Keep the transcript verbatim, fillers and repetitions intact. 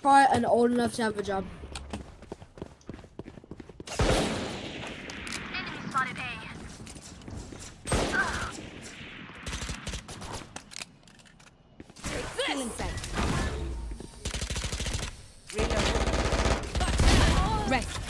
quiet and old enough to have a job. Enemy spotted A. Still inside. Reload. Rest.